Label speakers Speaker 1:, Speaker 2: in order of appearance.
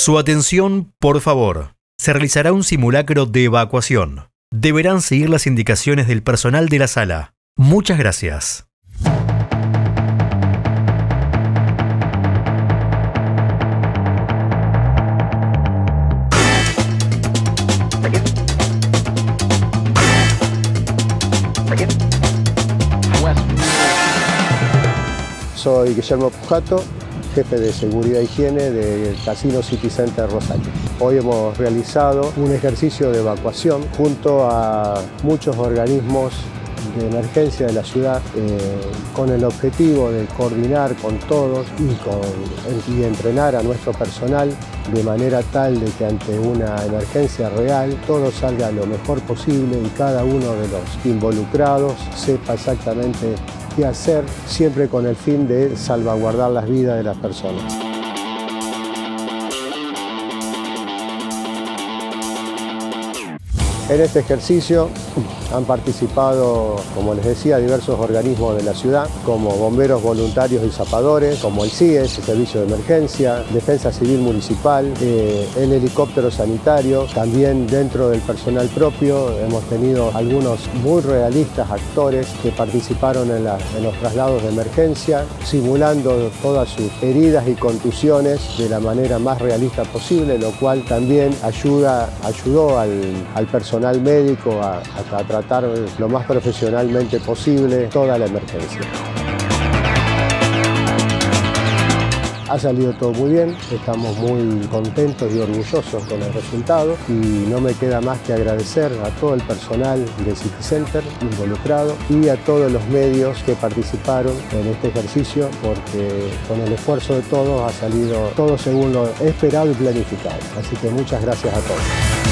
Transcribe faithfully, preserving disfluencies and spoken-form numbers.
Speaker 1: Su atención, por favor. Se realizará un simulacro de evacuación. Deberán seguir las indicaciones del personal de la sala. Muchas gracias.
Speaker 2: Soy Guillermo Pujato, jefe de Seguridad e Higiene del Casino City Center Rosario. Hoy hemos realizado un ejercicio de evacuación junto a muchos organismos de emergencia de la ciudad eh, con el objetivo de coordinar con todos y, con, y entrenar a nuestro personal de manera tal de que ante una emergencia real todo salga lo mejor posible y cada uno de los involucrados sepa exactamente qué hacer, siempre con el fin de salvaguardar las vidas de las personas. En este ejercicio han participado, como les decía, diversos organismos de la ciudad, como bomberos voluntarios y zapadores, como el C I E S, el Servicio de Emergencia, Defensa Civil Municipal, eh, el helicóptero sanitario. También dentro del personal propio hemos tenido algunos muy realistas actores que participaron en, la, en los traslados de emergencia, simulando todas sus heridas y contusiones de la manera más realista posible, lo cual también ayuda, ayudó al, al personal médico a, a, a tratar lo más profesionalmente posible toda la emergencia. Ha salido todo muy bien, estamos muy contentos y orgullosos con el resultado y no me queda más que agradecer a todo el personal de City Center involucrado y a todos los medios que participaron en este ejercicio, porque con el esfuerzo de todos ha salido todo según lo esperado y planificado. Así que muchas gracias a todos.